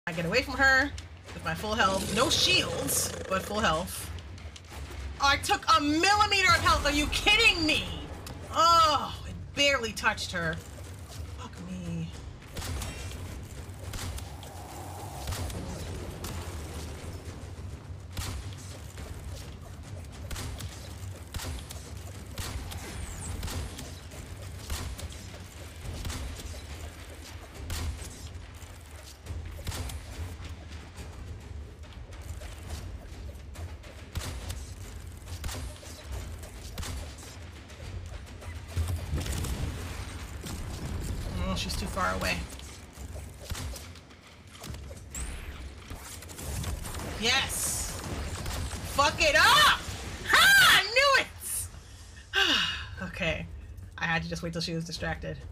I get away from her with my full health. No shields, but full health. Oh, I took a millimeter of health. Are you kidding me? Oh, it barely touched her. Fuck me. She's too far away. Yes! Fuck it up! Ha! I knew it! Okay. I had to just wait till she was distracted.